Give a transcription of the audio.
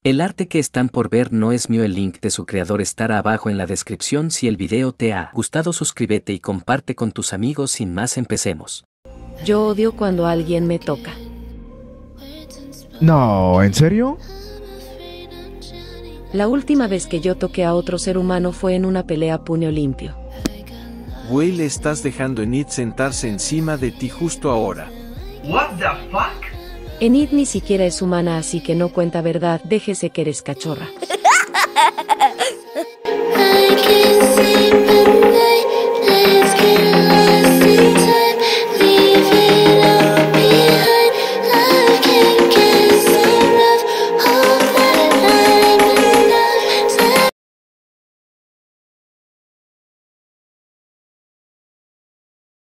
El arte que están por ver no es mío. El link de su creador estará abajo en la descripción. Si el video te ha gustado, suscríbete y comparte con tus amigos. Sin más, empecemos. Yo odio cuando alguien me toca. No, ¿en serio? La última vez que yo toqué a otro ser humano fue en una pelea a puño limpio. Güey, le estás dejando a Enid sentarse encima de ti justo ahora. What the fuck? Enid ni siquiera es humana, así que no cuenta verdad. Déjese que eres cachorra. I can't sleep at night, let's get